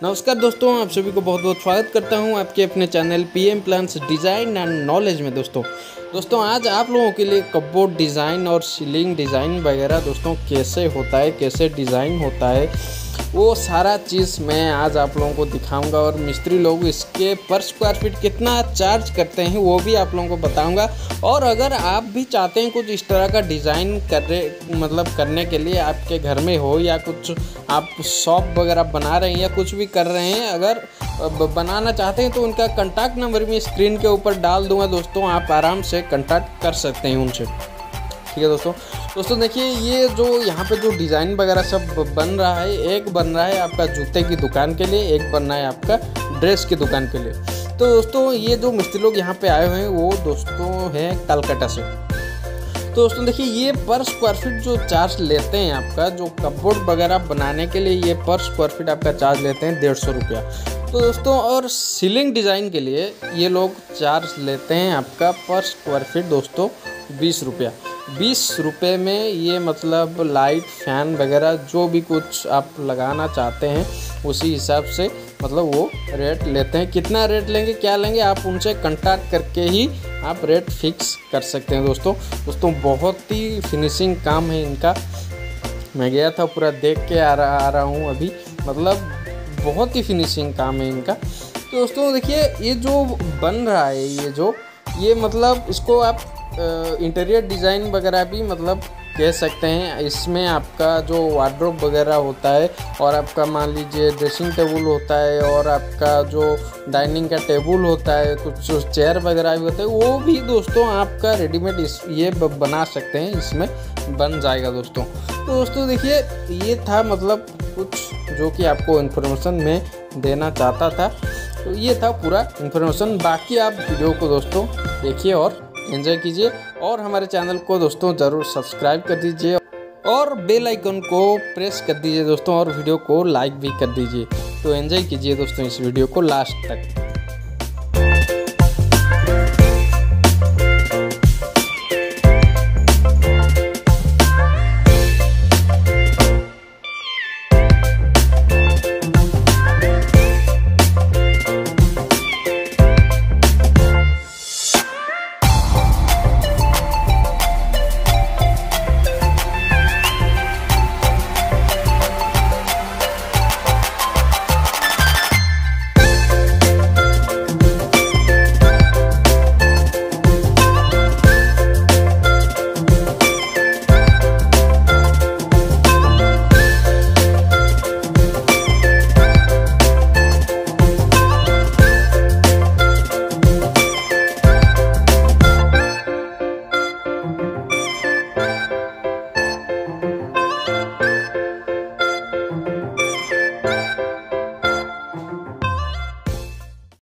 नमस्कार दोस्तों, आप सभी को बहुत बहुत स्वागत करता हूं आपके अपने channel PM plans design and knowledge में। दोस्तों आज आप लोगों के लिए कपबोर्ड डिज़ाइन और सीलिंग डिज़ाइन वगैरह दोस्तों कैसे होता है, कैसे डिज़ाइन होता है, वो सारा चीज़ मैं आज आप लोगों को दिखाऊंगा। और मिस्त्री लोग इसके पर स्क्वायर फीट कितना चार्ज करते हैं वो भी आप लोगों को बताऊंगा। और अगर आप भी चाहते हैं कुछ इस तरह का डिज़ाइन करने के लिए, आपके घर में हो या कुछ आप शॉप वगैरह बना रहे हैं या कुछ भी कर रहे हैं, अगर बनाना चाहते हैं तो उनका कॉन्टैक्ट नंबर मैं स्क्रीन के ऊपर डाल दूंगा। दोस्तों आप आराम से कॉन्टैक्ट कर सकते हैं उनसे, ठीक है दोस्तों देखिए ये जो यहाँ पे जो डिज़ाइन वगैरह सब बन रहा है, एक बन रहा है आपका जूते की दुकान के लिए, एक बन रहा है आपका ड्रेस की दुकान के लिए। तो दोस्तों ये जो मिस्त्री लोग यहाँ पे आए हुए हैं वो दोस्तों हैं कलकत्ता से। तो दोस्तों देखिए ये पर स्क्वायर फीट जो चार्ज लेते हैं, आपका जो कपबोर्ड वगैरह बनाने के लिए ये पर स्क्वायर फीट आपका चार्ज लेते हैं 150 रुपया। तो दोस्तों और सीलिंग डिज़ाइन के लिए ये लोग चार्ज लेते हैं आपका पर स्क्वायर फीट दोस्तों 20 रुपया। 20 रुपये में ये मतलब लाइट फैन वगैरह जो भी कुछ आप लगाना चाहते हैं उसी हिसाब से मतलब वो रेट लेते हैं। कितना रेट लेंगे, क्या लेंगे, आप उनसे कांटेक्ट करके ही आप रेट फिक्स कर सकते हैं। दोस्तों बहुत ही फिनिशिंग काम है इनका। मैं गया था, पूरा देख के आ रहा हूँ अभी, मतलब बहुत ही फिनिशिंग काम है इनका। तो दोस्तों देखिए ये जो बन रहा है, ये मतलब इसको आप इंटीरियर डिज़ाइन वगैरह भी मतलब कह सकते हैं। इसमें आपका जो वार्डरोब वगैरह होता है और आपका मान लीजिए ड्रेसिंग टेबल होता है और आपका जो डाइनिंग का टेबल होता है, कुछ चेयर वगैरह भी होता है, वो भी दोस्तों आपका रेडीमेड ये बना सकते हैं, इसमें बन जाएगा दोस्तों। तो दोस्तों देखिए ये था मतलब कुछ जो कि आपको इन्फॉर्मेशन में देना चाहता था। तो ये था पूरा इन्फॉर्मेशन। बाकी आप वीडियो को दोस्तों देखिए और एंजॉय कीजिए और हमारे चैनल को दोस्तों ज़रूर सब्सक्राइब कर दीजिए और बेल आइकन को प्रेस कर दीजिए दोस्तों, और वीडियो को लाइक भी कर दीजिए। तो एंजॉय कीजिए दोस्तों इस वीडियो को लास्ट तक।